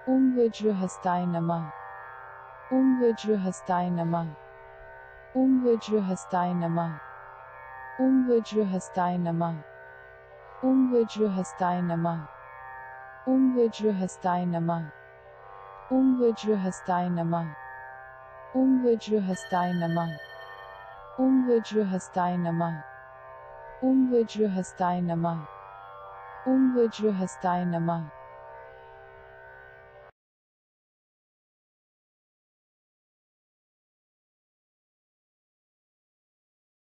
Vajrahastai Namah. Vajrahastai Namah. Vajrahastai Namah. Vajrahastai Namah. Vajrahastai Namah. Vajrahastai Namah. Vajrahastai Namah. Vajrahastai Namah. Vajrahastai Namah. Vajrahastai Namah. Vajrahastai Namah.